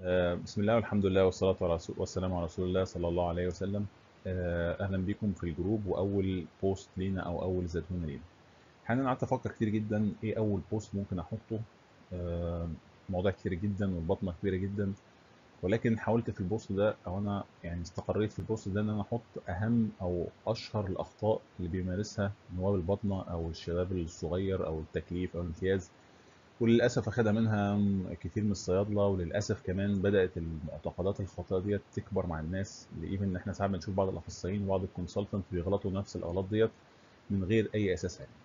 بسم الله والحمد لله والصلاة والسلام على رسول الله صلى الله عليه وسلم. أهلا بكم في الجروب وأول بوست لينا أو أول زتونة لينا. أنا قعدت أفكر كتير جدا إيه أول بوست ممكن أحطه. آه، مواضيع كتير جدا والبطنة كبيرة جدا، ولكن حاولت في البوست ده أو أنا يعني استقريت في البوست ده إن أنا أحط أهم أو أشهر الأخطاء اللي بيمارسها نواب البطنة أو الشباب الصغير أو التكليف أو الامتياز، وللأسف أخدها منها كتير من الصيادلة، وللأسف كمان بدأت المعتقدات الخاطئة ديت تكبر مع الناس، لإيفن إن إحنا ساعات بنشوف بعض الأخصائيين وبعض الكونسلتنت بيغلطوا نفس الأغلاط ديت من غير أي أساس علمي.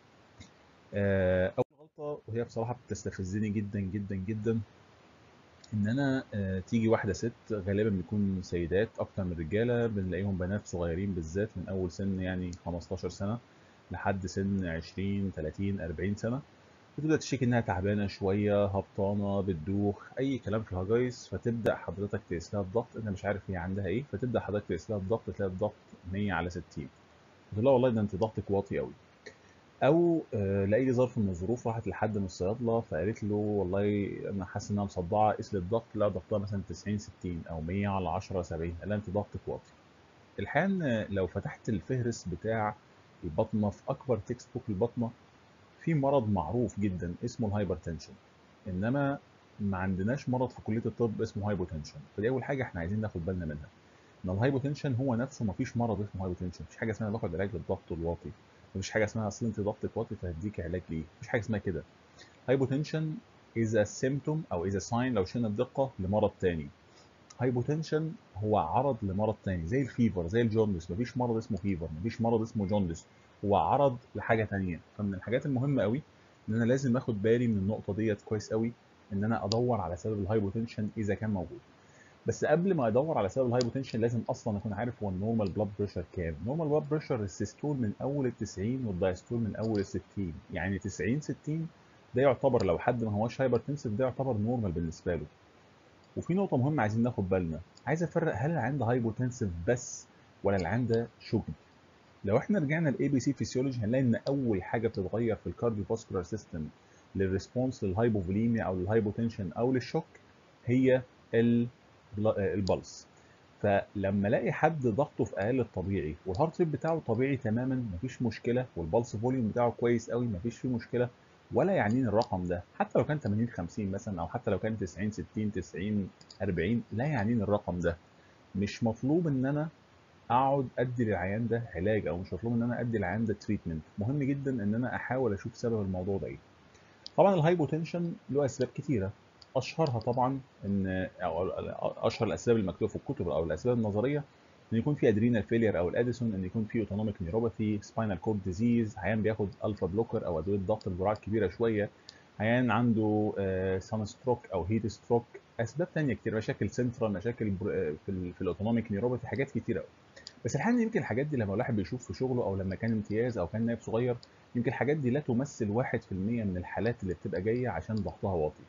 أول غلطة وهي بصراحة بتستفزني جدا جدا جدا، إن أنا تيجي واحدة ست، غالبا بيكون سيدات أكتر من رجالة، بنلاقيهم بنات صغيرين بالذات من أول سن يعني 15 سنة لحد سن 20 30 40 سنة، بتبدأ تشتكي إنها تعبانة شوية، هبطانة، بتدوخ، أي كلام في الهجايز، فتبدأ حضرتك تقيس لها الضغط، أنت مش عارف هي عندها إيه، فتبدأ حضرتك تقيس لها الضغط، تلاقي الضغط 100 على 60، تقول لها والله ده أنت ضغطك واطي قوي. أو لأي ظرف من الظروف راحت لحد من الصيادلة فقالت له والله أنا حاسس إنها مصدعة، قيس لي الضغط، لا ضغطها مثلا 90 60 أو 100 على 10 70، قال لها أنت ضغطك واطي. الحقيقة إن لو فتحت الفهرس بتاع البطنة في أكبر تكست بوك البطنة، في مرض معروف جدا اسمه الهايبرتنشن، انما ما عندناش مرض في كليه الطب اسمه هايبوتنشن. فدي اول حاجه احنا عايزين ناخد بالنا منها، ان الهايبوتنشن هو نفسه ما فيش مرض اسمه هايبوتنشن، مفيش حاجه اسمها باخد علاج للضغط الواطي، مفيش حاجه اسمها اصل انت ضغطك واطي فهديك علاج ليه، مفيش حاجه اسمها كده. هايبوتنشن is a symptom او is a sign لو شلنا الدقه لمرض تاني. هايبوتنشن هو عرض لمرض تاني زي الفيفر زي الجوندس، مفيش مرض اسمه فيفر، مفيش مرض اسمه جوندس، هو عرض لحاجه تانيه. فمن الحاجات المهمه قوي ان انا لازم اخد بالي من النقطه ديت كويس قوي، ان انا ادور على سبب الهايبوتنشن اذا كان موجود. بس قبل ما ادور على سبب الهايبوتنشن لازم اصلا اكون عارف هو النورمال بلاد بريشر كام. نورمال بلاد بريشر السيستول من اول ال 90 والدايستول من اول ال 60، يعني 90 60 ده يعتبر لو حد ما هوش هايبرتنسيف ده يعتبر نورمال بالنسبه له. وفي نقطة مهمة عايزين ناخد بالنا، عايز افرق هل العيان ده هايبوتنسيف بس ولا العيان ده شوكد. لو احنا رجعنا لاي بي سي فيسيولوجي هنلاقي ان اول حاجة بتتغير في الكارديو فاسكولار سيستم للريسبونس للهايبوفوليميا او للهايبوتنشن او للشوك هي البلس. فلما الاقي حد ضغطه في اقل الطبيعي والهارت ريت بتاعه طبيعي تماما مفيش مشكله، والبلس فوليوم بتاعه كويس قوي مفيش فيه مشكله، ولا يعنيني الرقم ده حتى لو كان 80 50 مثلا، او حتى لو كان 90 60 90 40، لا يعنيني الرقم ده. مش مطلوب ان انا اقعد ادي للعيان ده علاج، او مش مطلوب ان انا ادي للعيان ده تريتمنت. مهم جدا ان انا احاول اشوف سبب الموضوع ده ايه. طبعا الهايبوتنشن له اسباب كتيره، اشهرها طبعا ان أو اشهر الاسباب المكتوبه في الكتب او الاسباب النظريه ان يكون في ادرينال فيلير او الاديسون، ان يكون في اوتونوميك نيوروباثي، سباينال كورد ديزيز، عيان بياخد الفا بلوكر او ادويه ضغط بجرعات كبيره شويه، عيان عنده سان ستروك او هيت ستروك، اسباب تانية كتير، مشاكل سنترال، مشاكل في الاوتونوميك نيوروباثي، حاجات كتير قوي. بس الحقيقه يمكن الحاجات دي لما الواحد بيشوف في شغله او لما كان امتياز او كان نائب صغير، يمكن الحاجات دي لا تمثل 1% من الحالات اللي بتبقى جايه عشان ضغطها واطي.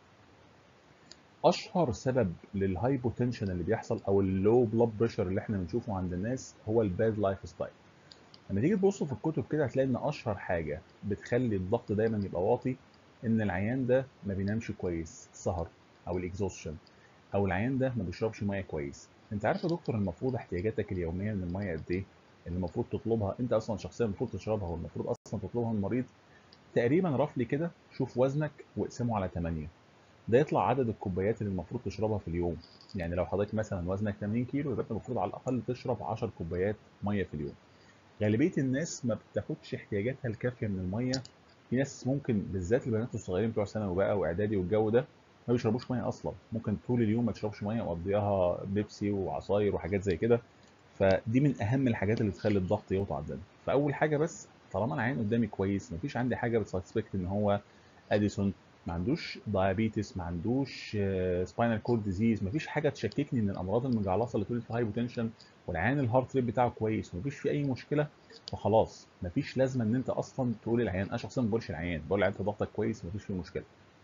اشهر سبب للهايبوتنشن اللي بيحصل او اللو بلاد بريشر اللي احنا بنشوفه عند الناس هو الباد لايف ستايل. لما تيجي تبص في الكتب كده هتلاقي ان اشهر حاجه بتخلي الضغط دايما يبقى واطي ان العيان ده ما بينامش كويس، السهر او الاكزوشن، او العيان ده ما بيشربش ميه كويس. انت عارف يا دكتور المفروض احتياجاتك اليوميه من الميه قد ايه؟ اللي المفروض تطلبها انت اصلا شخصيا المفروض تشربها والمفروض اصلا تطلبها من المريض تقريبا رفلي كده. شوف وزنك واقسمه على 8، ده يطلع عدد الكوبايات اللي المفروض تشربها في اليوم. يعني لو حضرتك مثلا وزنك 80 كيلو يبقى انت المفروض على الاقل تشرب 10 كوبايات ميه في اليوم. غالبيه الناس ما بتاخدش احتياجاتها الكافيه من الميه. في ناس ممكن بالذات البنات الصغيرين بتوع ثانوي بقى واعدادي والجو ده ما بيشربوش ميه اصلا، ممكن طول اليوم ما تشربش ميه ومقضيها بيبسي وعصاير وحاجات زي كده. فدي من اهم الحاجات اللي تخلي الضغط يوطى عندنا. فاول حاجه بس طالما العين قدامي كويس مفيش عندي حاجه بتسسبكت ان هو اديسون، ما عندوش دايابيتس، ما عندوش سباينال كورد ديزيز، ما فيش حاجه تشككني ان الامراض المجعلصه اللي تولد في هايبوتنشن، والعيان الهارت ريت بتاعه كويس ومفيش فيه اي مشكله، فخلاص مفيش لازمه ان انت اصلا تقول للعيان. انا شخصيا ما بقولش العيان، بقول للعيان انت ضغطك كويس مفيش فيه مشكله.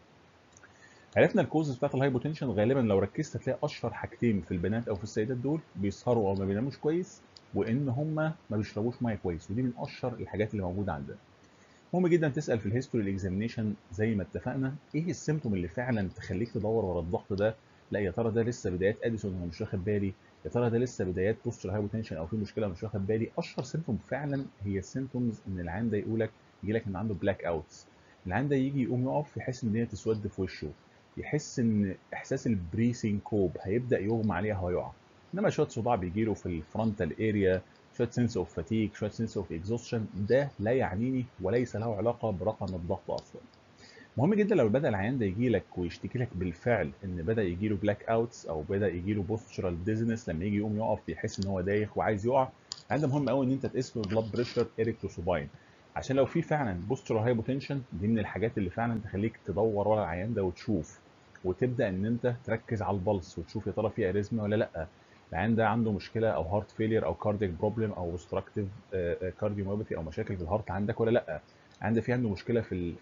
عرفنا الكوزز بتاعت الهايبوتنشن، غالبا لو ركزت هتلاقي اشهر حاجتين في البنات او في السيدات دول بيسهروا او ما بيناموش كويس، وان هم ما بيشربوش ميه كويس، ودي من اشهر الحاجات اللي موجوده عندنا. مهم جدا تسال في الهيستوري الاكزامينيشن زي ما اتفقنا ايه السيمتوم اللي فعلا تخليك تدور ورا الضغط ده لا يا ترى ده لسه بدايات اديسون وانا مش واخد بالي، يا ترى ده لسه بدايات بوستر هايبوتنشن او في مشكله مش واخد بالي. اشهر سيمتوم فعلا هي السيمتومز ان العيان ده يجي لك ان عنده بلاك اوتس. العيان ده يجي يقوم يقف يحس ان الدنيا تسود في وشه، يحس ان احساس البريسين كوب هيبدا يغمى عليه هيقع. انما شويه صداع بيجي له في الفرونتال اريا، شويه سنس اوف فاتيك، شويه سنس اوف اكزوستشن، ده لا يعنيني وليس له علاقه برقم الضغط اصلا. مهم جدا لو بدا العيان ده يجي لك ويشتكي لك بالفعل ان بدا يجي له بلاك اوتس او بدا يجي له بوستشرال ديزنس، لما يجي يقوم يقف بيحس ان هو دايخ وعايز يقع. العيان ده مهم قوي ان انت تقيس له البلاد بريشر اريكتروسوباين، عشان لو في فعلا بوستشرال هايبوتنشن دي من الحاجات اللي فعلا تخليك تدور ورا العيان ده وتشوف، وتبدا ان انت تركز على البلس وتشوف يا ترى في اريزما ولا لا. العيان ده عنده مشكله او هارت فيلير او كاردياك بروبلم او اوبستراكتيف كارديوميوباثي او مشاكل في الهارت عندك ولا لا. في عنده مشكله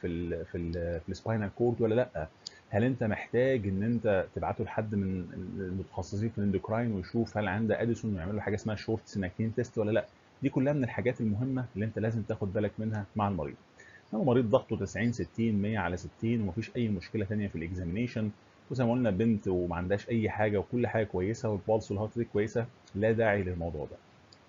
في السباينال كورد ولا لا. هل انت محتاج ان انت تبعته لحد من المتخصصين في الاندوكراين ويشوف هل عنده اديسون ويعمل له حاجه اسمها شورت سيناكتين تيست ولا لا. دي كلها من الحاجات المهمه اللي انت لازم تاخد بالك منها مع المريض. لو مريض ضغطه 90 60 100 على 60 ومفيش اي مشكله ثانيه في الاكزامينيشن، وزي ما قلنا بنت وما عندهاش اي حاجه وكل حاجه كويسه والبالس والهارت ريت كويسه، لا داعي للموضوع ده.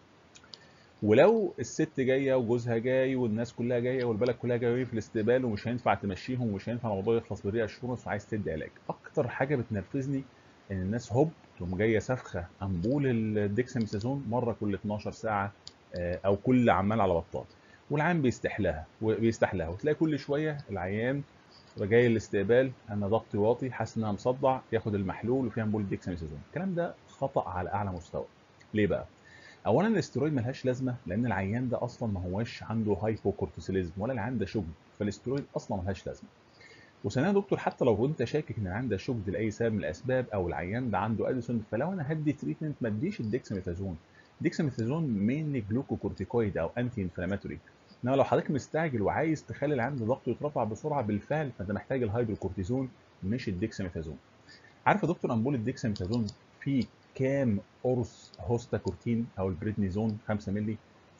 ولو الست جايه وجوزها جاي والناس كلها جايه والبلد كلها جايه في الاستقبال ومش هينفع تمشيهم ومش هينفع الموضوع يخلص بري اشورنس وعايز تدي علاج، اكتر حاجه بتنرفزني ان الناس هوب تقوم جايه سافخه امبول الديكساميثازون مره كل 12 ساعه، او كل عمال على بطال، والعيان بيستحلاها وتلاقي كل شويه العيان جاي الاستقبال انا ضغطي واطي حاسس ان انا مصدع، ياخد المحلول وفيه امبول الديكساميثازون. الكلام ده خطا على اعلى مستوى. ليه بقى؟ اولا الاسترويد ملهاش لازمه لان العيان ده اصلا ما هواش عنده هايبوكورتيسوليزم ولا العيان ده شجن، فالاسترويد اصلا ملهاش لازمه. وثانيا يا دكتور حتى لو انت شاكك ان العيان ده شجن لاي سبب من الاسباب او العيان ده عنده اديسون، فلو انا هدي تريتمنت ما اديش الديكساميثازون. الديكساميثازون مينلي جلوكوكورتيكويد او انتي انفلاماتوري. انما لو حضرتك مستعجل وعايز تخلي العيان ده ضغطه يترفع بسرعه بالفعل فانت محتاج الهيدروكورتيزون مش الديكساميثازون. عارف يا دكتور امبول الديكساميثازون فيه كام قرص هوستاكورتين او البريدنيزون 5 مللي؟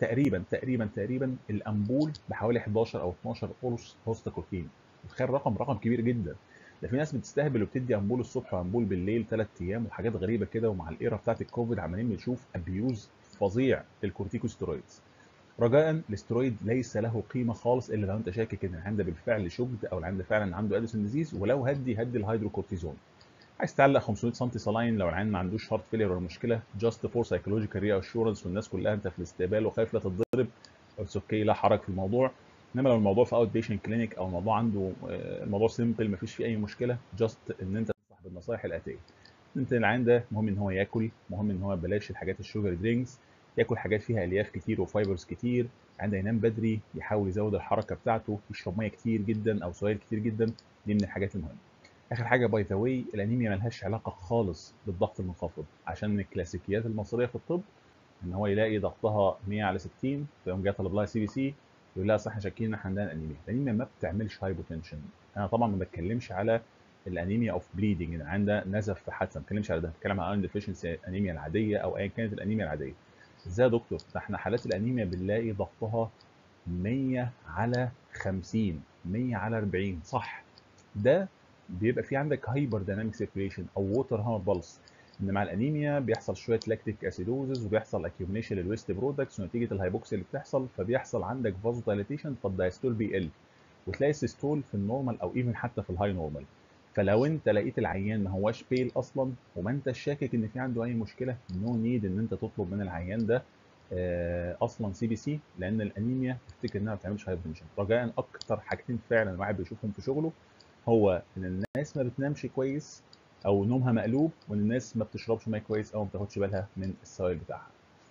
تقريبا الامبول بحوالي 11 او 12 قرص هوستاكورتين. متخيل رقم كبير جدا. ده في ناس بتستهبل وبتدي امبول الصبح وامبول بالليل 3 ايام وحاجات غريبه كده، ومع الايرا بتاعت الكوفيد عمالين بنشوف ابيوز فظيع للكورتيكوستيرويدز. رجاء الاسترويد ليس له قيمه خالص الا لو انت شاكك ان العيان ده بالفعل شجد او العيان ده فعلا عنده اديسون ديزيز، ولو هدي الهيدروكورتيزون. عايز تعلق 500 سم صلاين لو العيان ما عندوش هارت فيلير ولا مشكله، جاست فور سايكولوجيكال ري اشورنس والناس كلها انت في الاستقبال وخايف لا تتضرب، اتس اوكي لا حرج في الموضوع. انما لو الموضوع في اوت بيشنت كلينيك او الموضوع عنده الموضوع سيمبل ما فيش فيه اي مشكله، جاست ان انت تنصح بالنصائح الاتيه. انت العيان ده مهم ان هو ياكل، مهم ان هو بلاش الحاجات الشوجر درينكس، ياكل حاجات فيها الياف كتير وفايبرز كتير، عنده ينام بدري، يحاول يزود الحركه بتاعته، يشرب ميه كتير جدا او سوائل كتير جدا. دي من الحاجات المهمه. اخر حاجه باي ذا واي، الانيميا ملهاش علاقه خالص بالضغط المنخفض، عشان من الكلاسيكيات المصريه في الطب ان هو يلاقي ضغطها 100 على 60 فيقوم جاي طالب لها سي بي سي يقول لها صح احنا شاكين ان احنا عندنا انيميا. الانيميا ما بتعملش هايبوتنشن. انا طبعا ما بتكلمش على الانيميا اوف بليدنج ان عندها نزف في حادثه، ما بتكلمش على ده، بتكلم على ايرون ديفيشنسي انيميا العاديه او ايا كانت الانيميا العاديه. ازاي يا دكتور؟ ده احنا حالات الانيميا بنلاقي ضغطها 100 على 50 100 على 40 صح. ده بيبقى في عندك هايبر دايناميك سيركيوليشن او ووتر هامر بالس، ان مع الانيميا بيحصل شويه لاكتيك اسيدوزز وبيحصل اكيوميشن للويست برودكتس ونتيجه الهايبوكسيا اللي بتحصل فبيحصل عندك فازو دايليتيشن فالدايستول بيقل، وتلاقي السيستول في النورمال او ايفن حتى في الهاي نورمال. فلو انت لقيت العيان ما هواش بيل اصلا وما انت شاكك ان في عنده اي مشكله، نو نيد ان انت تطلب من العيان ده اصلا سي بي سي، لان الانيميا تفتكر انها ما بتعملش هايبرتنشن. رجاء اكتر حاجتين فعلا الواحد بيشوفهم في شغله هو ان الناس ما بتنامش كويس او نومها مقلوب، وان الناس ما بتشربش ميه كويس او ما بتاخدش بالها من السوائل بتاعها.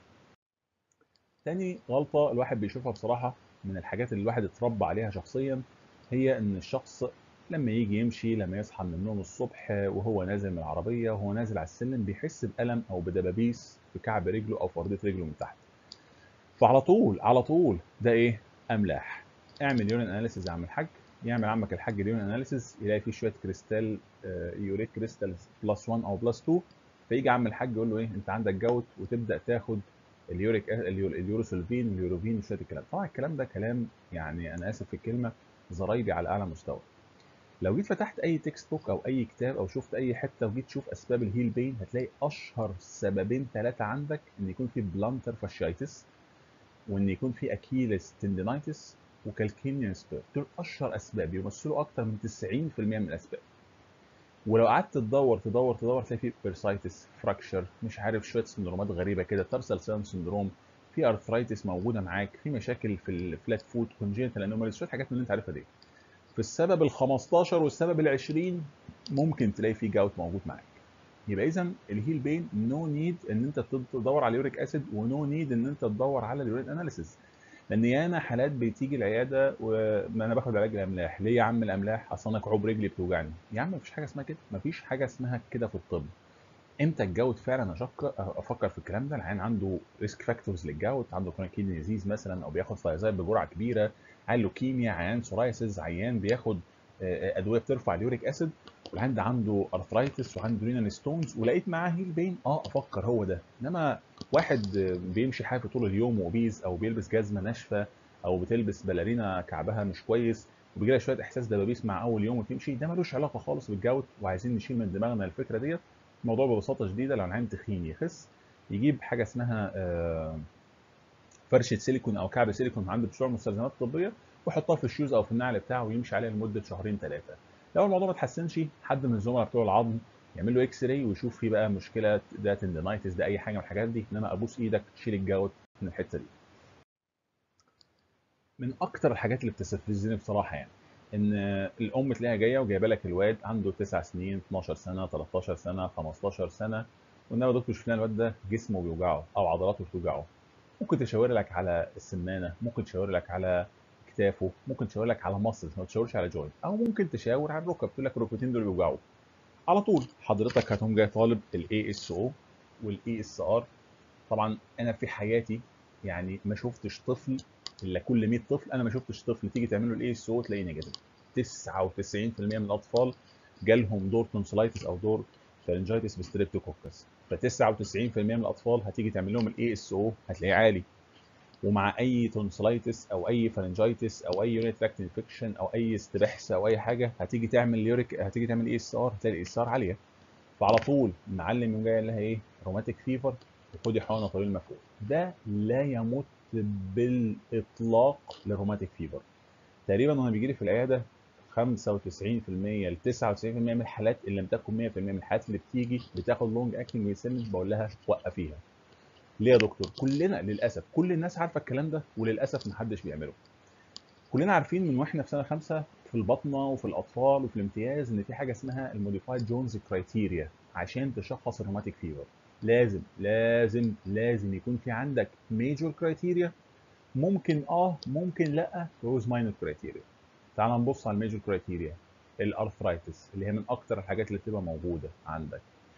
تاني غلطه الواحد بيشوفها بصراحه من الحاجات اللي الواحد اتربى عليها شخصيا، هي ان الشخص لما يجي يمشي، لما يصحى من النوم الصبح وهو نازل من العربيه وهو نازل على السلم بيحس بالم او بدبابيس في كعب رجله او في ارضيه رجله من تحت. فعلى طول ده ايه؟ املاح. اعمل يورين اناليسيز يا عم الحاج. يعمل عمك الحاج اليورين اناليسيز يلاقي فيه شويه كريستال يوريك كريستالز بلس 1 او بلس 2، فيجي عم الحاج يقول له ايه انت عندك جوت، وتبدا تاخد اليوروسولفين اليوروفين وشويه الكلام. طبعا الكلام ده كلام يعني انا اسف في الكلمه زرايبي على اعلى مستوى. لو جيت فتحت اي تكست بوك او اي كتاب او شفت اي حته وجيت تشوف اسباب الهيل بين، هتلاقي اشهر سببين ثلاثه عندك ان يكون في بلانتر فاشيتس، وان يكون في اكيلس تندينايتس، وكالكينيان سبير. دول اشهر اسباب بيمثلوا اكتر من 90% من الاسباب. ولو قعدت تدور تلاقي في بيرسايتس، فراكشر، مش عارف شويه سندرومات غريبه كده، تارسال ساوند سندروم، في ارثرايتس موجوده معاك، في مشاكل في الفلات فوت، كونجينيتال انوماليز، شويه حاجات من اللي انت عارفها دي. في السبب ال 15 والسبب ال 20 ممكن تلاقي فيه جاوت موجود معاك. يبقى اذا الهيل بين نو نيد ان انت تدور على اليوريك اسيد، ونو نيد ان انت تدور على اليورين اناليسيس. لان ياما حالات بتيجي العياده وما انا باخد علاج الاملاح. ليه يا عم الاملاح؟ اصل انا كعوب رجلي بتوجعني. يا عم مفيش حاجه اسمها كده، مفيش حاجه اسمها كده في الطب. امتى الجوت فعلا افكر في الكلام ده؟ العيان عنده ريسك فاكتورز للجوت، عنده كرونيك كيدني ديزيز مثلا، او بياخد فيازايد بجرعه كبيره، عيان لوكيميا، عيان سورايسز، عيان بياخد ادويه بترفع اليوريك اسيد، والعيان ده عنده ارثرايتس وعنده رينال ستونز، ولقيت معاه هيل بين، افكر هو ده. انما واحد بيمشي حافي طول اليوم وبيز، او بيلبس جزمه ناشفه، او بتلبس باليرينا كعبها مش كويس، وبيجي لها شويه احساس دبابيس مع اول يوم وتمشي، ده ملوش علاقه خالص بالجوت. وعايزين نشيل من دماغنا الفكره ديت. الموضوع ببساطه شديده، لو العين تخين يخس، يجيب حاجه اسمها فرشه سيليكون او كعب سيليكون عند بتوع المستلزمات الطبيه، ويحطها في الشوز او في النعل بتاعه ويمشي عليها لمده شهرين ثلاثه. لو الموضوع ما اتحسنش، حد من الزملاء بتوع العظم يعمل له اكس راي ويشوف فيه بقى مشكله، ده تندنايتس، ده اي حاجه من الحاجات دي. انما ابوس ايدك شيل الجوت من الحته دي. من اكتر الحاجات اللي بتستفزني بصراحه يعني، ان الام تلاقيها جايه وجايبه لك الواد عنده 9 سنين، 12 سنه، 13 سنه، 15 سنه، والنبي يا دكتور شوف لنا الواد ده جسمه بيوجعه او عضلاته بتوجعه. ممكن تشاور لك على السمانه، ممكن تشاور لك على كتافه، ممكن تشاور لك على مصل، ما تشاورش على جوينت، او ممكن تشاور على الركب، تقول لك الركبتين دول بيوجعوا. على طول حضرتك هتقوم جاي طالب الاي اس او والاي اس ار. طبعا انا في حياتي يعني ما شفتش طفل الا كل 100 طفل، انا ما شفتش طفل تيجي تعمل له الاي اس او تلاقيه نيجاتيف. 99% من الاطفال جالهم دور تونسلايتس او دور فارنجايتس بستريبتوكوكس. ف 99% من الاطفال هتيجي تعمل لهم الاي اس او هتلاقيه عالي. ومع اي تونسلايتس او اي فارنجايتس او اي يونت تراكت انفكشن او اي استبحثه او اي حاجه، هتيجي تعمل يوريك، هتيجي تعمل اي اس ار، هتلاقي الاي اس ار عاليه. فعلى طول المعلم يقوم جاي قال لها ايه؟ روماتيك فيفر، وخدي حقنه طويل المفعول. ده لا يمت بالاطلاق للروماتيك فيفر. تقريبا وانا بيجي لي في العياده 95% ل 99% من الحالات، اللي لم تكن 100% من الحالات اللي بتيجي بتاخد لونج اكتنج ميديسين، بقول لها وقفيها. ليه يا دكتور؟ كلنا للاسف، كل الناس عارفه الكلام ده، وللاسف محدش بيعمله. كلنا عارفين من واحنا في سنه خمسه في البطنه وفي الاطفال وفي الامتياز ان في حاجه اسمها الموديفايد جونز كرايتيريا عشان تشخص الروماتيك فيفر. لازم لازم لازم يكون في عندك ميجور كرايتيريا، ممكن ممكن لا جوز ماينور كرايتيريا. تعال نبص على الميجور كرايتيريا. الارثرايتس اللي هي من اكتر الحاجات اللي بتبقى موجوده عندك.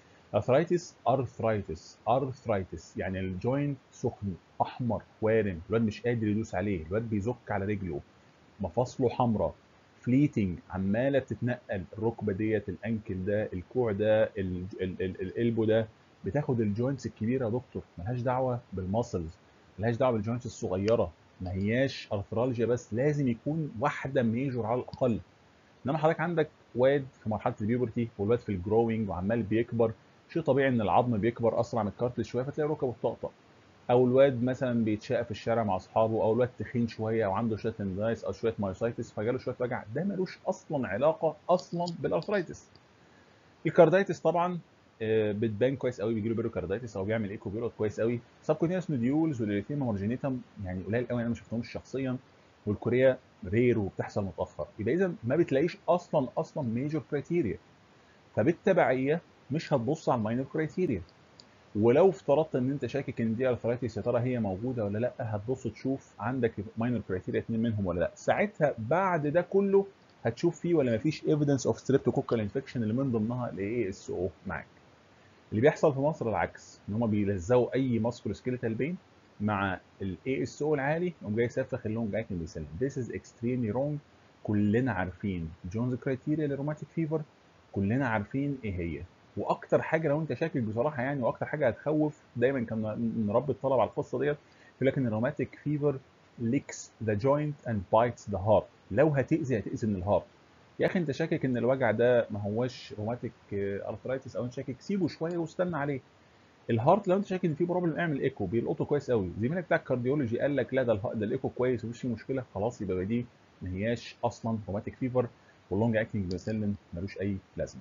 ارثرايتس يعني الجوينت سخن، احمر، وارم، الواد مش قادر يدوس عليه، الواد بيزك على رجله، مفاصله حمراء، فليتنج، عماله بتتنقل، الركبه ديت، الانكل ده، الكوع ده، الالبو ده، بتاخد الجوينتس الكبيره يا دكتور، ملهاش دعوه بالماسلز، ملهاش دعوه بالجوينتس الصغيره. ما هياش ارثرالجيا بس، لازم يكون واحده ميجور على الاقل. انما حضرتك عندك واد في مرحله البيوبرتي، والواد في الجروينج وعمال بيكبر، شيء طبيعي ان العظم بيكبر اسرع من الكارتلج شويه، فتلاقي ركبه بتطقطق. او الواد مثلا بيتشقى في الشارع مع اصحابه، او الواد تخين شويه وعنده شويه تندايس او شويه مايوسايتس فجاله شويه وجع. ده ملوش اصلا علاقه اصلا بالارثرايتس. الكاردايتس طبعا بتبان كويس قوي، بيجي له بيروكاردايتس او بيعمل ايكو بيلقط كويس قوي. سبكوتينوس نوديولز والاريثيما مارجينيتم يعني قليل قوي، انا ما شفتهمش شخصيا، والكوريا رير وبتحصل متاخر. يبقى اذا ما بتلاقيش اصلا ميجور كرايتيريا، فبالتبعيه مش هتبص على الماينور كرايتيريا. ولو افترضت ان انت شاكك ان دي ارثرايتس يا ترى هي موجوده ولا لا، هتبص تشوف عندك ماينور كرايتيريا اتنين منهم ولا لا. ساعتها بعد ده كله هتشوف فيه ولا مفيش ايفيدنس اوف ستريبتوكوكال انفكشن، اللي من ضمنها الاي اس او معاك. اللي بيحصل في مصر العكس، ان هم بيلزقوا اي ماسكول سكيليتال بين مع الاي اس او العالي، يقوم جاي سافخ اللونج اكتنج بيسلم. This is extremely wrong. كلنا عارفين جونز كرايتيريا للروماتيك فيفر، كلنا عارفين ايه هي. واكتر حاجه لو انت شاكك بصراحه يعني، واكتر حاجه هتخوف، دايما كان نربي الطلبه على القصه ديت، يقول لك ان الروماتيك فيفر licks the joint and bites the heart. لو هتاذي من الهارت. يا اخي انت شاكك ان الوجع ده ما هوش روماتيك ارثرايتس، او انت شاكك سيبه شويه واستنى عليه. الهارت لو انت شاكك ان في بروبلم اعمل ايكو، بيلقطه كويس قوي. زميلك بتاع الكارديولوجي قال لك لا ده الايكو كويس ومفيش فيه مشكله، خلاص يبقى دي ما هياش اصلا روماتيك فيفر، واللونج اكتنج بنسلين ملوش اي لازمه.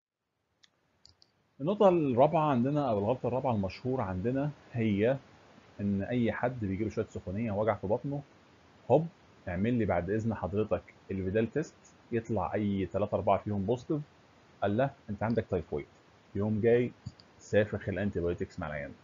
النقطه الرابعه عندنا، او الغلطه الرابعه المشهوره عندنا، هي ان اي حد بيجي له شويه سخونيه ووجع في بطنه، هوب اعمل لي بعد اذن حضرتك الفيدال تيست، يطلع اي 3 4 فيهم بوزيتيف، قال له انت عندك تايفويد، يوم جاي سافخ الانتي بايوتكس مع العيان.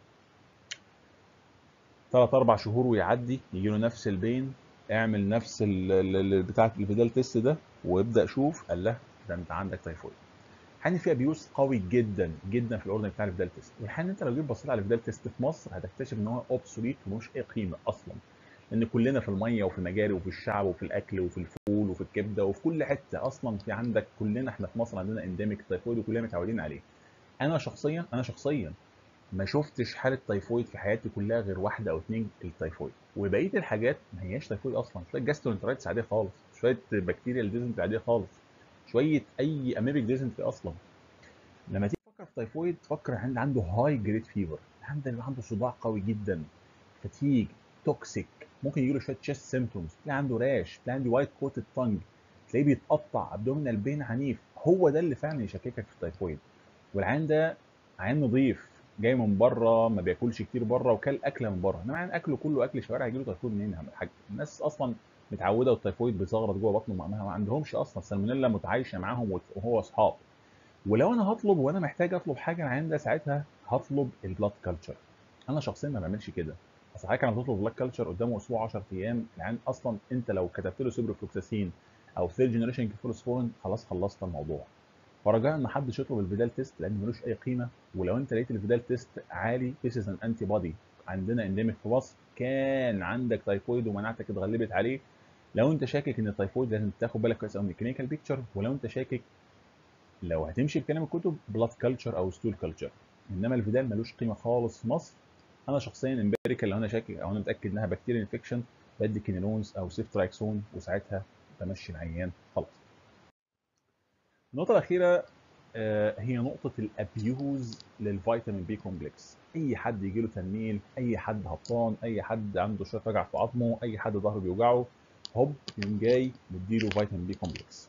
3 4 شهور ويعدي يجي له نفس البين، اعمل نفس بتاعه الفيدال تيست ده وابدا شوف، قال له ده انت عندك تايفويد. حان في ابيوز قوي جدا جدا في الاوردن بتاع الفيدال تيست، والحين انت لو جيت بصيت على الفيدال تيست في مصر هتكتشف ان هو اوبسوليت وملوش اي قيمه اصلا، لان كلنا في الميه وفي المجاري وفي الشعب وفي الاكل وفي الفول وفي الكبده وفي كل حته اصلا، في عندك كلنا احنا في مصر عندنا انديميك تايفويد وكلنا متعودين عليه. انا شخصيا ما شفتش حاله تايفويد في حياتي كلها غير واحده او اتنين التايفويد، وبقيه الحاجات ما هياش تايفويد اصلا، شويه جاسترونترايتس عاديه خالص، شويه بكتيريال ديزنتري عاديه خالص، شويه اي اميبيك ديزنتري اصلا. لما تيجي تفكر في تايفويد تفكر عنده هاي جريد فيفر، عنده صداع قوي جدا، فتيج، توكسيك، ممكن يجيله شويه تشيست سيمتومز، تلاقي عنده راش، تلاقي عنده وايت كوتد تانج، تلاقيه بيتقطع، ابدومينال بين عنيف، هو ده اللي فعلا يشككك في التايفويد. والعيان ده عيان نظيف، جاي من بره، ما بياكلش كتير بره وكل اكله من بره، انما عيان اكله كله اكل شوارع، هيجيله تايفويد منين يا عم الحاج؟ الناس اصلا متعوده والتايفويد بيزغرط جوه بطنه، ما عندهمش اصلا سالمونيلا متعايشه معاهم وهو اصحاب. ولو انا هطلب وانا محتاج اطلب حاجه عند ده، ساعتها هطلب البلاد كلتشر. انا شخصيا ما بعملش كده. اصل حضرتك لما تطلب بلاد كلتشر قدامه اسبوع 10 ايام، العيان اصلا انت لو كتبت له سيبروفلوكساسين او ثيرد جنريشن كيفالوسبورين خلاص خلصت الموضوع. فرجاء ما حدش يطلب الفيدال تيست لان ملوش اي قيمه. ولو انت لقيت الفيدال تيست عالي this is an antibody، عندنا انديميك في مصر، كان عندك تايفويد ومناعتك اتغلبت عليه. لو انت شاكك ان التايفويد لازم تاخد بالك كويس قوي من الكلينيكال بيكتشر، ولو انت شاكك لو هتمشي بكلام الكتب بلاد كلتشر او ستول كلتشر، انما الفيدال ملوش قيمه خالص في مصر. انا شخصيا امباريكال لو انا شاكك او انا متاكد انها بكتيريا انفكشن بدي كينيلونز او سيفترايكسون وساعتها بمشي العيان خلاص. النقطه الاخيره هي نقطه الابيوز للفيتامين بي كومبلكس. اي حد يجي له تنميل، اي حد هبطان، اي حد عنده شويه وجع في عظمه، اي حد ظهره بيوجعه، هوب يقوم جاي مديله فيتامين بي كومبلكس.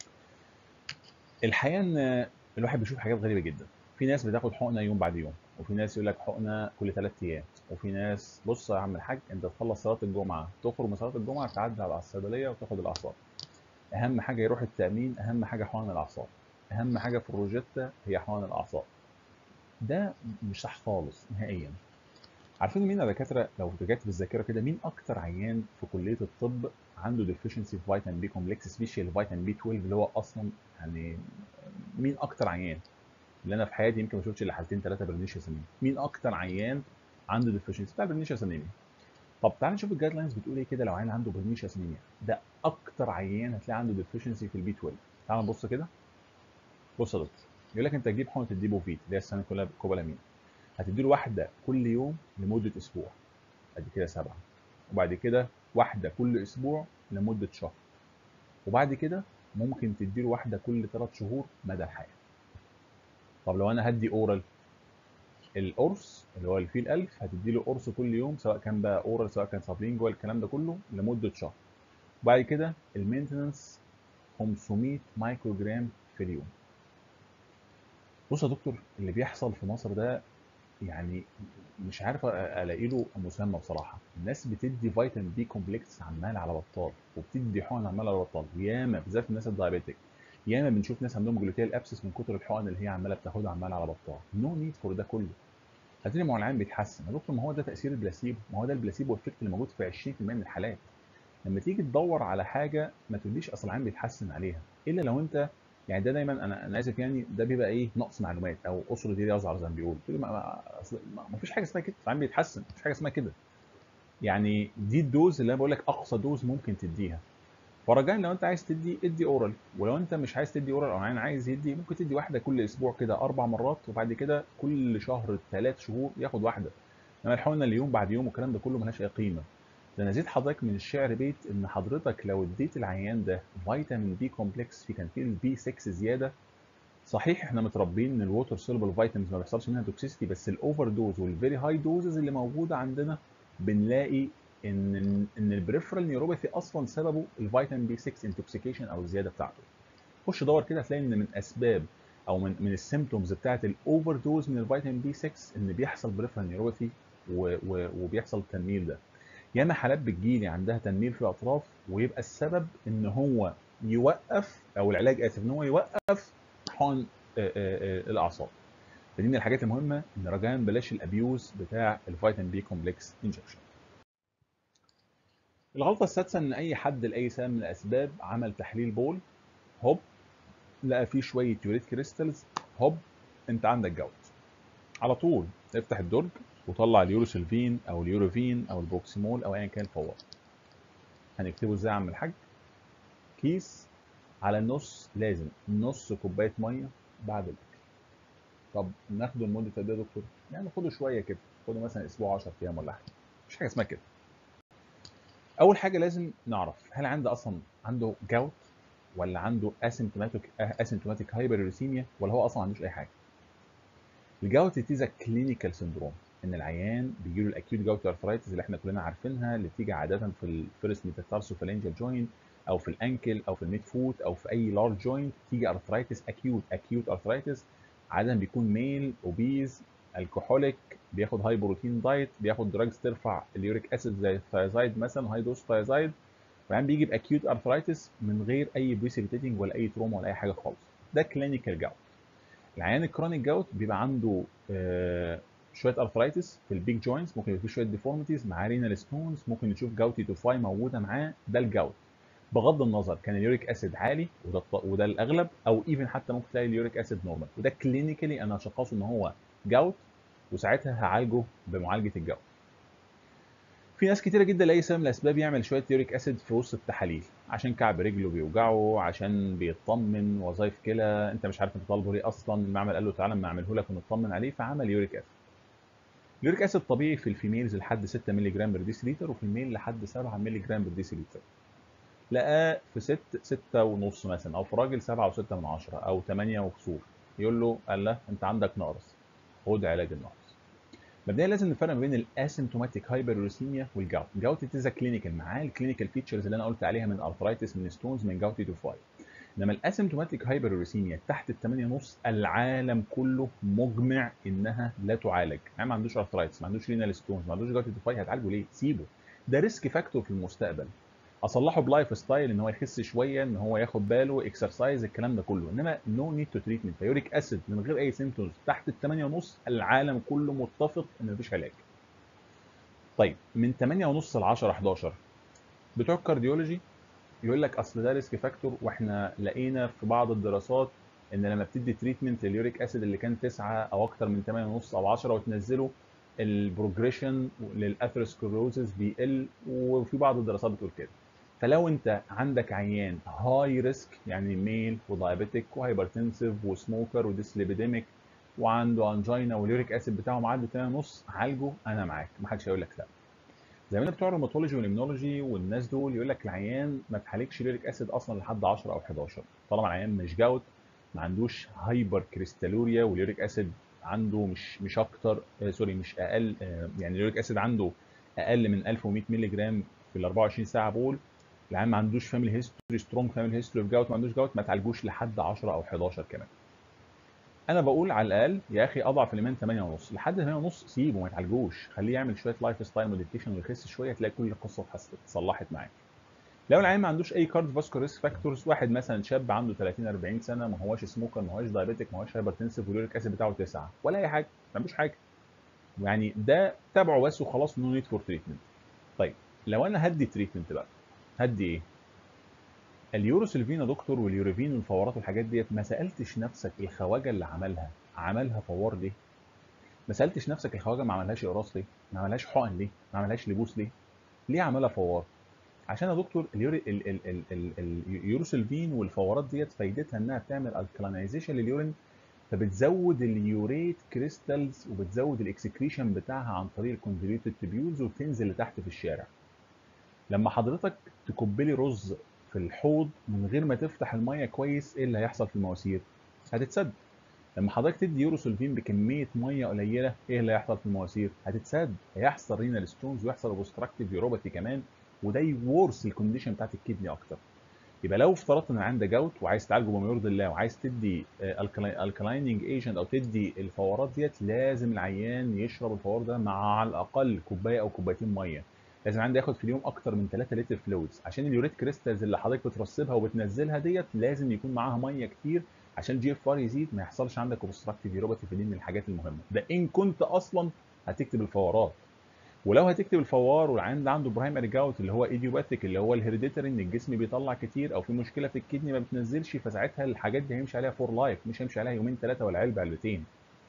الحقيقه ان الواحد بيشوف حاجات غريبه جدا. في ناس بتاخد حقنه يوم بعد يوم، وفي ناس يقول لك حقنه كل 3 ايام، وفي ناس بص يا عم الحاج انت تخلص صلاه الجمعه تخرج من صلاه الجمعه تعدي على الصيدليه وتاخد الاعصاب. اهم حاجه يروح التامين، اهم حاجه حقن الاعصاب، اهم حاجه في الروجيتا هي حقن الاعصاب. ده مش صح خالص نهائيا. عارفين مين يا دكاتره لو رجعت بالذاكره كده، مين اكتر عيان في كليه الطب عنده ديفيشنسي في فيتامين بي كومبلكس سبيشال فيتامين بي 12 اللي هو اصلا يعني مين اكتر عيان؟ اللي انا في حياتي يمكن ما شفتش الا حالتين ثلاثه برنيشيوس انيميا. مين اكتر عيان عنده ديفيشنسي بتاع برنيشيوس انيميا؟ طب تعال نشوف الجايد لاينز بتقول ايه كده. لو عيان عنده برنيشيوس انيميا ده اكتر عيان هتلاقي عنده ديفيشنسي في البي 12. تعال نبص كده. بص يا دكتور، يقول لك انت تجيب حقنه الديبوفيت اللي هي السانيكولا كوبالامين، هتدي له واحده كل يوم لمده اسبوع، بعد كده 7، وبعد كده واحده كل اسبوع لمده شهر، وبعد كده ممكن تدي له واحده كل 3 شهور مدى الحياه. طب لو انا هدي اورال، القرص اللي هو اللي فيه ال1000 هتدي له قرص كل يوم، سواء كان بقى اورال سواء كان سابلينجوال الكلام ده كله لمده شهر. وبعد كده المينتنس 500 مايكرو جرام في اليوم. بص يا دكتور اللي بيحصل في مصر ده يعني مش عارف الاقي له مسمى بصراحه. الناس بتدي فيتامين بي كومبلكس عمال على بطال، وبتدي حقن عمال على بطال، ياما بالذات الناس الدايابيتك، ياما بنشوف ناس عندهم جلوتيال ابسس من كتر الحقن اللي هي عماله بتاخدها عمال على بطال. نو نيد فور ده كله. هتلاقي ما هو العيان بيتحسن يا دكتور، ما هو ده تاثير البلاسيبو، ما هو ده البلاسيبو افكت اللي موجود في 20% من الحالات. لما تيجي تدور على حاجه ما تقوليش اصل العيان بيتحسن عليها، الا لو انت يعني ده دايما انا اسف يعني ده بيبقى ايه نقص معلومات او قصر دي يظهر زي ما بيقول، تقول لي ما فيش حاجه اسمها كده، العيان بيتحسن مفيش حاجه اسمها كده. يعني دي الدوز اللي انا بقول لك اقصى دوز ممكن تديها. فرجاء لو انت عايز تدي ادي اورال، ولو انت مش عايز تدي اورال او عين عايز يدي ممكن تدي واحده كل اسبوع كده 4 مرات، وبعد كده كل شهر 3 شهور ياخد واحده. انما الحقنه اللي يوم بعد يوم والكلام ده كله ملهاش اي قيمه. ده انا زيد حضرتك من الشعر بيت ان حضرتك لو اديت العيان ده فيتامين بي كومبلكس في كان فيه البي 6 زياده. صحيح احنا متربيين ان الووتر سولبل فيتامينز ما بيحصلش منها توكسيستي، بس الاوفر دوز والفيري هاي دوزز اللي موجوده عندنا بنلاقي ان البريفرال نيوروباثي اصلا سببه الفيتامين بي 6 انتوكسيكيشن او الزياده بتاعته. خش دور كده هتلاقي ان من اسباب او من السيمتومز بتاعت الاوفر دوز من الفيتامين بي 6 ان بيحصل بريفرال نيوروباثي وبيحصل التنميل ده. ياما حالات بتجيلي عندها تنميل في الاطراف ويبقى السبب ان هو يوقف، او العلاج اسف ان هو يوقف حقن الاعصاب. فدي من الحاجات المهمه ان رجاء بلاش الابيوز بتاع الفيتامين بي كومبلكس انجكشن. الغلطه السادسه ان اي حد لاي سبب من الاسباب عمل تحليل بول، هوب لقى فيه شويه يوريت كريستالز، هوب انت عندك جوت. على طول افتح الدرج وطلع اليوروسلفين او اليوروفين او البروكسيمول او ايا كان الفوار. هنكتبه ازاي يا عم الحاج؟ كيس على النص، لازم نص كوبايه ميه بعد الاكل. طب ناخده لمده قد ايه يا دكتور؟ يعني خده شويه كده، خده مثلا اسبوع 10 ايام ولا حاجه، مفيش حاجه اسمها كده. اول حاجه لازم نعرف هل عنده جاوت ولا عنده اسيمتوماتيك هايبريوريسيميا ولا هو اصلا ما عندوش اي حاجه. الجاوت تيزا كلينيكال سندروم، ان العيان بيجي له الاكيوت جاوت ارثرايتس اللي احنا كلنا عارفينها، اللي بتيجي عاده في الفيرست ميتاتارسوفالنجيال جوينت او في الانكل او في الميد فوت او في اي لارج جوينت، تيجي ارثرايتس اكيوت ارثرايتس. عاده بيكون ميل اوبيز الكحوليك، بياخد هاي بروتين دايت، بياخد دراجز ترفع اليوريك اسيد زي الثيازايد مثلا، هاي دوز ثيازايد. وبعدين بيجي باكيوت ارثرايتس من غير اي بريسيبيتيتنج ولا اي تروما ولا اي حاجه خالص. ده كلينيكال جاوت. العيان الكرونيك جاوت بيبقى عنده شويه ارثرايتس في البيج جوينتس، ممكن يبقى فيه شويه ديفورميتيز معاه رينال ستونز، ممكن نشوف جاوتي توفاي موجوده معاه. ده الجاوت بغض النظر كان اليوريك اسيد عالي وده الاغلب، او ايفن حتى ممكن تلاقي اليوريك اسيد نورمال، وده كلينيكالي انا هشخصه ان هو جاوت وساعتها هعالجه بمعالجه الجاوت. في ناس كتيره جدا لاي سبب من الاسباب يعمل شويه يوريك اسيد في وسط التحاليل، عشان كعب رجله بيوجعه، عشان بيطمن وظائف كلى، انت مش عارف انت طالبه ليه اصلا، المعمل قال له تعالى اما اعمله لك ونطمن عليه فعمل يوريك اسيد. اليوريك اسيد طبيعي في الفيميلز لحد 6 مللي جرام بر ديسيليتر، وفي الميل لحد 7 مللي جرام بر ديسيليتر. لقاه في 6 ونص مثلا، او في راجل 7 و6 من 10 او 8 وكسور، يقول له الله انت عندك نقرس، خد علاج النقرس. مبدئيا لازم نفرق ما بين الاسيمتوماتيك هايبروريسيميا والجاوت. الجاوت تيزا كلينيكال معاه الكلينيكال فيتشرز اللي انا قلت عليها من ارثرايتس، من ستونز، من جاوتي توفاي. انما الاسيمتوماتيك هايبروريسيميا تحت ال 8.5 العالم كله مجمع انها لا تعالج. يعني ما عندوش ارثرايتس، ما عندوش رينال ستونز، ما عندوش جاوتي توفاي، هتعالجه ليه؟ سيبه. ده ريسك فاكتور في المستقبل. اصلحه بلايف ستايل، ان هو يخس شويه، ان هو ياخد باله، اكسرسايز، الكلام ده كله، انما نو نيد تو تريتمنت. فيوريك اسيد من غير اي سيمتومز تحت ال 8.5 العالم كله متفق ان مفيش علاج. طيب من 8.5 ل 10 11 بتوع الكارديولوجي يقول لك اصل ده ريسك فاكتور، واحنا لقينا في بعض الدراسات ان لما بتدي تريتمنت لليوريك اسيد اللي كان 9 او اكتر من 8.5 او 10 وتنزله، البروجريشن للاثيروسكلروزس بيقل، وفي بعض الدراسات بتقول كده. فلو انت عندك عيان هاي ريسك، يعني ميل ودايابيتيك وهايبرتنسيف وسموكر وديسليبيديميك وعنده انجينا واليوريك اسيد بتاعه معدي 8.5، عالجه، انا معاك، محدش هيقول لك لا. زي ما بتوع الروماتولوجي والامنولوجي والناس دول يقول لك العيان ما تعالجش يوريك اسيد اصلا لحد 10 او 11 طالما العيان مش جاوت، ما عندوش هايبر كريستالوريا، واليوريك اسيد عنده مش اكتر سوري مش اقل، يعني اليوريك اسيد عنده اقل من 1100 مللي جرام في ال 24 ساعه بول. العيان ما عندوش فاميلي هيستوري سترونج فاميلي هيستوري اوف جاوت، ما عندوش جاوت، ما تعالجوش لحد 10 او 11 كمان. انا بقول على الاقل يا اخي اضعف الايمان 8 ونص، لحد 8 ونص سيبه ما تعالجوش، خليه يعمل شويه لايف ستايل موديتيشن ويخس شويه، تلاقي كل القصه اتصلحت معاك. لو العيان ما عندوش اي كارد فاسكولار ريسك فاكتورز، واحد مثلا شاب عنده 30 40 سنه، ما هوش سموكر، ما هوش دايابيتيك، ما هوش هايبرتنسيف، واليوريك اسيد بتاعه 9 ولا اي حاجه، ما عندوش حاجه، يعني ده تابعه بس وخلاص، نو نيد فور تريتمنت. طيب لو انا هدي تريتمنت بقى، هدي ايه؟ اليوروسلفين يا دكتور واليوريفين والفورات والحاجات ديت، ما سالتش نفسك الخواجه اللي عملها فوار ليه؟ ما سالتش نفسك الخواجه ما عملهاش اقراص ليه؟ ما عملهاش حقن ليه؟ ما عملهاش لبوس ليه؟ ليه عملها فوار؟ عشان يا دكتور اليوروسلفين والفورات ديت فايدتها انها بتعمل الكالينايزيشن لليورين، فبتزود اليوريت كريستالز وبتزود الاكسكريشن بتاعها عن طريق الكونفوليوتد تبيولز وبتنزل لتحت في الشارع. لما حضرتك تكب لي رز في الحوض من غير ما تفتح الميه كويس، ايه اللي هيحصل في المواسير؟ هتتسد. لما حضرتك تدي يوروسولفين بكميه ميه قليله، ايه اللي هيحصل في المواسير؟ هتتسد، هيحصل رينال ستونز ويحصل اوبستراكتيف يوروباثي كمان، وده يورس الكونديشن بتاعت الكدني اكتر. يبقى لو افترضت ان عندك جوت وعايز تعالجه بما يرضي الله وعايز تدي الكلايننج ايجنت او تدي الفورات ديت، لازم العيان يشرب الفوار ده مع على الاقل كوبايه او كوبايتين ميه. لازم عنده ياخد في اليوم اكتر من 3 لتر فلويدز، عشان اليوريت كريستالز اللي حضرتك بترسبها وبتنزلها ديت لازم يكون معاها ميه كتير، عشان الجي اف ار يزيد، ما يحصلش عندك اوبستراكتيف يوروباثي. في دي من الحاجات المهمه، ده ان كنت اصلا هتكتب الفورات. ولو هتكتب الفوار والعيان ده عنده برايمري جاوت اللي هو ايديوباثيك، اللي هو الهيريديتري، ان الجسم بيطلع كتير او في مشكله في الكدني ما بتنزلش، فساعتها الحاجات دي هيمشي عليها فور لايف، مش هيمشي عليها يومين ثلاثه ولا علبه علبتين.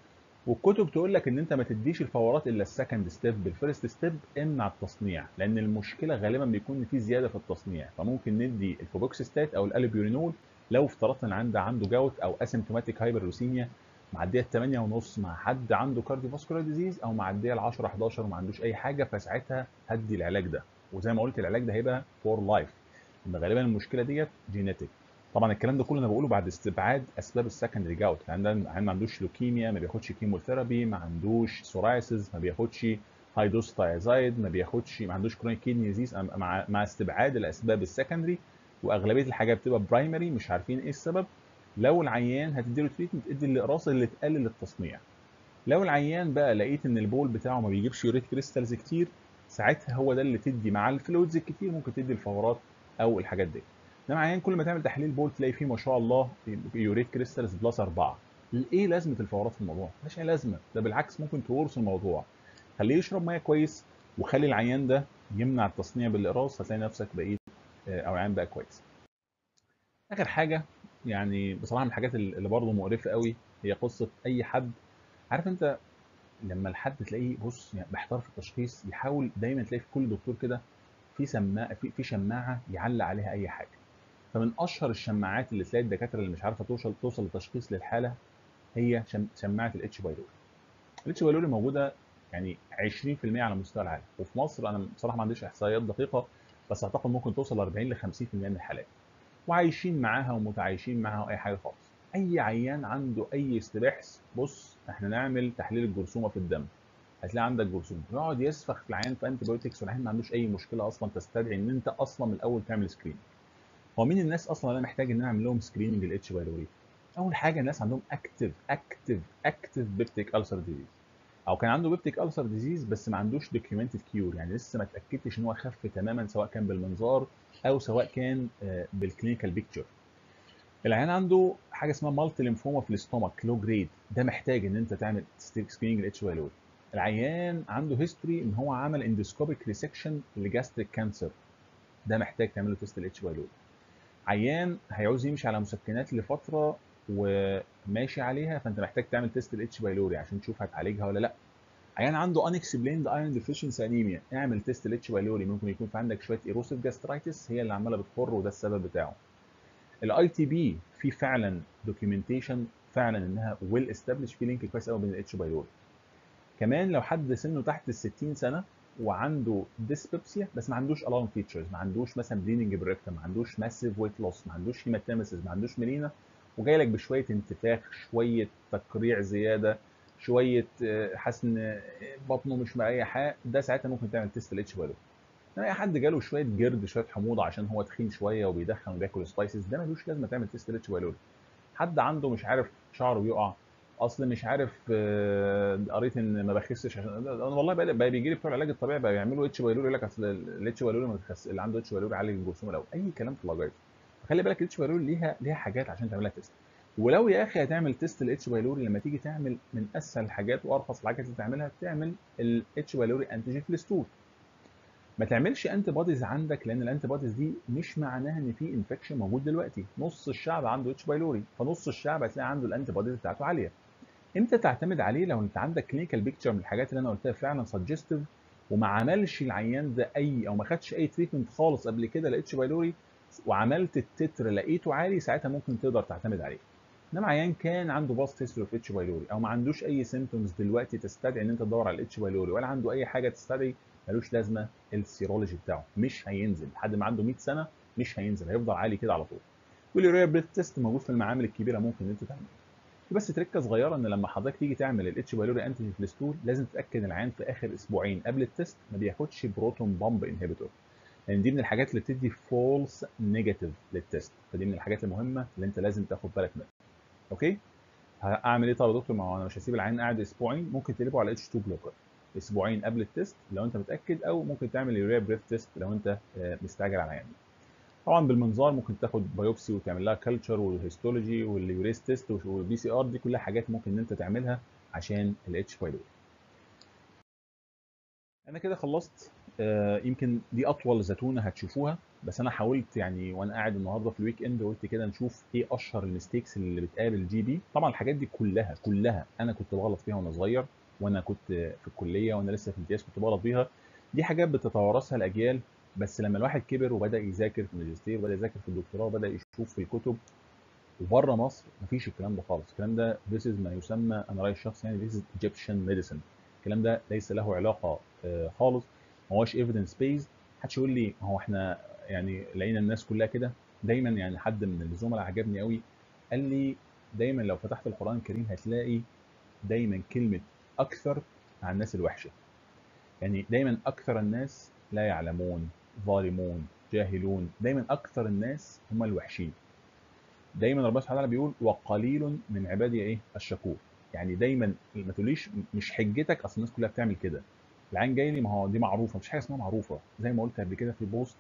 والكتب تقول لك ان انت ما تديش الفورات الا السكند ستيب، بالفيرست ستيب امنع التصنيع، لان المشكله غالبا بيكون في زياده في التصنيع. فممكن ندي الفوبوكسيستات او الالوبيورينول لو افترضنا ان عنده جاوت او اسيمتوماتيك هايبروسيميا معديه ال 8 ونص مع حد عنده كارديوفاسكولار ديزيز، او معديه ال 10 11 وما عندوش اي حاجه، فساعتها هدي العلاج ده. وزي ما قلت العلاج ده هيبقى فور لايف، ان غالبا المشكله ديت جينيتك. طبعا الكلام ده كله انا بقوله بعد استبعاد اسباب السكندري جاوت، يعني ما عندوش لوكيميا، ما بياخدش كيموثيرابي، ما عندوش سورايسز، ما بياخدش هاي دوز ثايازايد، ما عندوش كرونيك كيدني ديزيز، مع استبعاد الاسباب السكندري. واغلبيه الحاجات بتبقى برايمري مش عارفين ايه السبب. لو العيان هتديله تريتمنت ادي الاقراص اللي تقلل التصنيع. لو العيان بقى لقيت ان البول بتاعه ما بيجيبش يوريت كريستالز كتير، ساعتها هو ده اللي تدي مع الفلويدز الكتير، ممكن تدي الفورات او الحاجات دي. انما عيان كل ما تعمل تحليل بول تلاقي فيه ما شاء الله يوريت كريستالز بلس 4، ايه لازمه الفورات في الموضوع؟ ملهاش اي لازمه، ده بالعكس ممكن تورث الموضوع. خليه يشرب ميه كويس، وخلي العيان ده يمنع التصنيع بالاقراص، هتلاقي نفسك بقيت او عيان بقى كويس. اخر حاجه، يعني بصراحه من الحاجات اللي برضه مقرفه قوي، هي قصه اي حد. عارف انت لما الحد تلاقيه بص يعني محتار في التشخيص، يحاول دايما تلاقي في كل دكتور كده في سماعه في شماعه يعلق عليها اي حاجه. فمن اشهر الشماعات اللي تلاقي الدكاتره اللي مش عارفه توصل لتشخيص للحاله هي شماعه الاتش بايلوري. الاتش بايلوري موجوده يعني 20% على مستوى العالم، وفي مصر انا بصراحه ما عنديش احصائيات دقيقه، بس اعتقد ممكن توصل ل 40 ل 50% من الحالات، وعايشين معاها ومتعايشين معاها واي حاجه خالص. اي عيان عنده اي استباحث، بص احنا نعمل تحليل الجرثومه في الدم، هتلاقي عندك جرثومه، يقعد يسفخ في العيان في انتي بايوتكس، والعيان ما عندوش اي مشكله اصلا تستدعي ان انت اصلا من الاول تعمل سكرين. هو مين الناس اصلا اللي انا محتاج ان انا اعمل لهم سكريننج للاتش بايلوري؟ اول حاجه الناس عندهم اكتف بيبتيك السر ديزيز، او كان عنده بيبتيك السر ديزيز بس ما عندوش دوكيومنتد كيور، يعني لسه ما اتاكدتش ان هو خف تماما، سواء كان بالمنظار او سواء كان بالكلينيكال بيكتشر. العيان عنده حاجه اسمها مالتي ليمفوما في الاستومك لو جريد، ده محتاج ان انت تعمل سكريننج الاتش بايلوري. العيان عنده هيستوري ان هو عمل اندوسكوبيك ريسكشن لجاستريك كانسر، ده محتاج تعمل له تيست الاتش بايلوري. عيان هيعوز يمشي على مسكنات لفتره وماشي عليها، فانت محتاج تعمل تيست الاتش بايلوري عشان تشوف هتعالجها ولا لا. عيان عنده unexplained iron deficiency anemia، اعمل تيست الاتش بايلوري، ممكن يكون في عندك شويه ايروسيف جاسترايتس هي اللي عماله بتخر وده السبب بتاعه. الاي تي بي في فعلا دوكيومنتيشن فعلا انها ويل استابلش، في لينك كويس قوي بين الاتش بايلوري. كمان لو حد سنه تحت ال 60 سنه وعنده ديسبيبسيا بس ما عندوش الارم فيتشرز، ما عندوش مثلا بليدنج بريكتم، ما عندوش ماسيف ويت لوس، ما عندوش هيماتيمسيس، ما عندوش ميلينا، وجاي لك بشويه انتفاخ، شويه تقريع زياده، شويه حاسس ان بطنه مش مريحاه، ده ساعتها ممكن تعمل تيست الاتش بايلوري. اي حد جاله شويه جرد شويه حموضه عشان هو تخين شويه وبيدخن وبياكل سبايسز، ده ملوش لازمه تعمل تيست ريتش بايلوري. حد عنده مش عارف شعره بيقع، اصل مش عارف قريت ان ما بخسش عشان انا والله بقى بيجي لي بتوع العلاج الطبيعي بقى يعملوا اتش بايلوري، يقول لك اصل الاتش بايلوري ما بتخس، اللي عنده اتش بايلوري عالج الجرثومه الاول، اي كلام في اللاجايز. فخلي بالك الاتش بايلوري ليها حاجات عشان تعملها تيست. ولو يا اخي هتعمل تيست الاتش بايلوري، لما تيجي تعمل من اسهل الحاجات وارخص الحاجات اللي تعملها، تعمل الاتش بايلوري انتيجين في الستول. ما تعملش انتي بوديز عندك، لان الانتي بوديز دي مش معناها ان في انفكشن موجود دلوقتي، نص الشعب عنده اتش بايلوري، فنص الشعب هتلاقي عنده الانتي بوديز بتاعته عاليه. امتى تعتمد عليه؟ لو انت عندك كلينيكال بيكتشر من الحاجات اللي انا قلتها فعلا سجستيف، وما عملش العيان ده اي او ما خدش اي تريتمنت خالص قبل كده لاتش بايلوري، وعملت التتر لقيته عالي، ساعتها ممكن تقدر تعتمد عليه. انما عيان كان عنده باست هيستوري اوف اتش بايلوري، او ما عندوش اي سيمبتومز دلوقتي تستدعي ان انت تدور على الاتش بايلوري، ولا عنده اي حاجه تستدعي ملوش لازمه السيرولوجي بتاعه، مش هينزل لحد ما عنده 100 سنه، مش هينزل، هيفضل عالي كده على طول. واليوريا بريث تيست موجود في المعامل الكبيره، ممكن ان انت تعمله. في بس تركه صغيره، ان لما حضرتك تيجي تعمل الاتش بايلوري انتيجين في الستول، لازم تتاكد العيان في اخر اسبوعين قبل التيست ما بياخدش بروتون بامب انهبيتور، لان دي من الحاجات اللي بتدي فولس نيجاتيف للتيست، فدي من الحاجات المهمه اللي انت لازم تاخد بالك منها. اوكي. اعمل ايه طب يا دكتور؟ ما هو انا مش هسيب العيان قاعد اسبوعين، ممكن تقلبه على اتش 2 بلوكر اسبوعين قبل التيست لو انت متاكد، او ممكن تعمل يوريا بريث تيست لو انت مستعجل على العيان. طبعا بالمنظار ممكن تاخد بايوبسي وتعمل لها كلتشر والهيستولوجي واليوريس تيست والبي سي ار، دي كلها حاجات ممكن ان انت تعملها عشان الاتش بايلوري. انا كده خلصت. يمكن دي اطول زتونه هتشوفوها، بس انا حاولت يعني وانا قاعد النهارده في الويك اند قلت كده نشوف ايه اشهر الميستيكس اللي بتقابل جي بي. طبعا الحاجات دي كلها انا كنت بغلط فيها وانا صغير، وانا كنت في الكليه وانا لسه في امتياز كنت بغلط فيها. دي حاجات بتتوارثها الاجيال، بس لما الواحد كبر وبدا يذاكر في الماجستير وبدا يذاكر في الدكتوراه وبدا يشوف في الكتب، وبره مصر مفيش الكلام ده خالص. الكلام ده this is ما يسمى، انا رايي الشخصي يعني this is Egyptian medicine. الكلام ده ليس له علاقه خالص، ما هوش evidence based. محدش يقول لي ما هو احنا يعني لقينا الناس كلها كده. دايما يعني حد من الزملاء عجبني قوي، قال لي دايما لو فتحت القران الكريم هتلاقي دايما كلمه اكثر مع الناس الوحشه. يعني دايما اكثر الناس لا يعلمون، ظالمون، جاهلون، دايما اكثر الناس هم الوحشين. دايما ربنا سبحانه وتعالى بيقول وقليل من عبادي ايه الشكور. يعني دايما ما تقوليش مش حجتك اصل الناس كلها بتعمل كده. العين جاي لي، ما هو دي معروفه، مفيش حاجه اسمها معروفه. زي ما قلت قبل كده في بوست،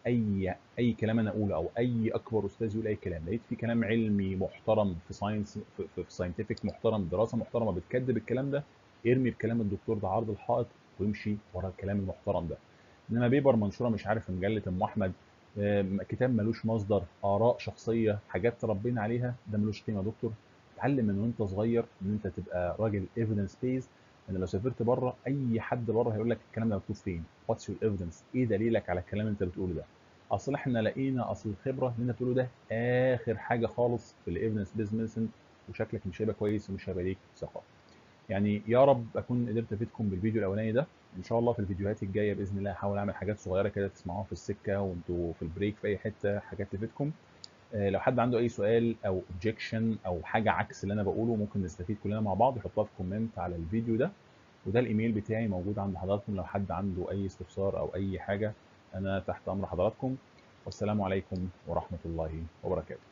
اي كلام انا اقوله او اي اكبر استاذ يقول اي كلام، لقيت في كلام علمي محترم في ساينس، في ساينتفك محترم، دراسه محترمه بتكذب الكلام ده، ارمي بكلام الدكتور ده عرض الحائط وامشي ورا الكلام المحترم ده. انما بيبر منشوره مش عارف في مجله ام احمد، كتاب ملوش مصدر، اراء شخصيه، حاجات تربينا عليها، ده ملوش قيمه يا دكتور. اتعلم من وانت صغير ان انت تبقى راجل ايفيدنس بيز. ان لو سافرت بره، اي حد بره هيقول لك الكلام ده مكتوب فين؟ واتس يور ايفيدنس؟ ايه دليلك على الكلام اللي انت بتقوله ده؟ اصل احنا لقينا، اصل الخبره اللي انت بتقوله ده اخر حاجه خالص في الايفيدنس بيز ميديسن، وشكلك مش هيبقى كويس ومش هيبقى ليك ثقه. يعني يا رب اكون قدرت افيدكم بالفيديو الاولاني ده. ان شاء الله في الفيديوهات الجايه باذن الله هحاول اعمل حاجات صغيره كده تسمعوها في السكه وانتوا في البريك في اي حته، حاجات تفيدكم. لو حد عنده اي سؤال او اوبجيكشن او حاجه عكس اللي انا بقوله، ممكن نستفيد كلنا مع بعض، يحطها في كومنت على الفيديو ده. وده الايميل بتاعي موجود عند حضراتكم، لو حد عنده اي استفسار او اي حاجه انا تحت امر حضراتكم. والسلام عليكم ورحمه الله وبركاته.